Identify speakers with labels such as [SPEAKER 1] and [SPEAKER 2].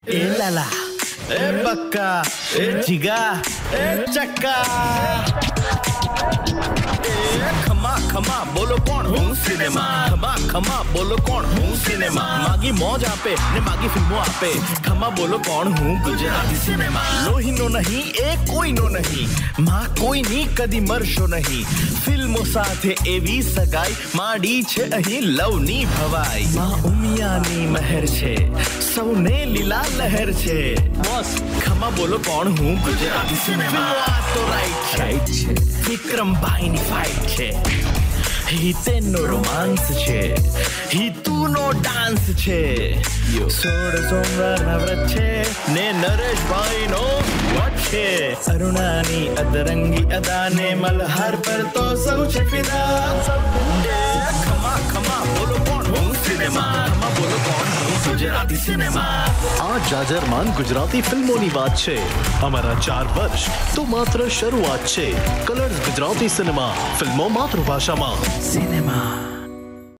[SPEAKER 1] ए लाला, ए बक्का, ए जिगा, ए चक्का, खमा खमा बोलो कौन हूँ सिनेमा, खमा खमा बोलो कौन हूँ सिनेमा, मागी मौज आपे ने मागी फिल्मों आपे, खमा बोलो कौन हूँ गुजराती सिनेमा, लोहिनो नहीं एक कोई नो नहीं, माँ कोई नहीं कदी मरशो नहीं, फिल्मों साथे एवी सगाई माडी छे अहीं लवनी भवाई, माँ उमियानी महर छे सौने લીલા લહેર છે બોસ ખમા બોલો કોણ હું ગુજરાતી સિનેમા આ તો રાઈટ છે વિક્રમભાઈની ફાઇટ છે હિતેનો રોમાંસ છે હિતુનો ડાન્સ છે સોળ સોમવારના વ્રત છે ને નરેશભાઈનો વટ છે અરુણાની અદરંગી અદાને મલ્હાર પર તો સૌ છે ફિદા ખમા ખમા બોલો કોણ હું સિનેમા ખમા બોલો કોણ હું ગુજરાતી સિનેમા
[SPEAKER 2] આ જાજરમાન ગુજરાતી ફિલ્મોની વાત છે અમારા 4 વર્ષ તો માત્ર શરૂઆત છે કલર્સ ગુજરાતી સિનેમા ફિલ્મો માતૃભાષામાં
[SPEAKER 1] સિનેમા